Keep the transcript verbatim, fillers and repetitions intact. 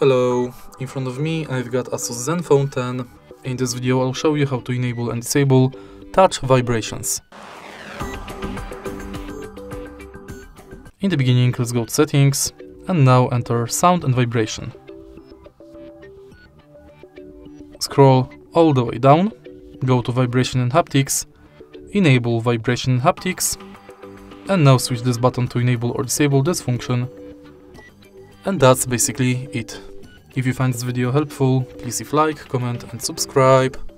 Hello, in front of me I've got ASUS Zenfone ten. In this video I'll show you how to enable and disable touch vibrations. In the beginning, let's go to settings and now enter sound and vibration. Scroll all the way down, go to vibration and haptics, enable vibration and haptics, and now switch this button to enable or disable this function. And that's basically it. If you find this video helpful, please leave a like, comment and subscribe.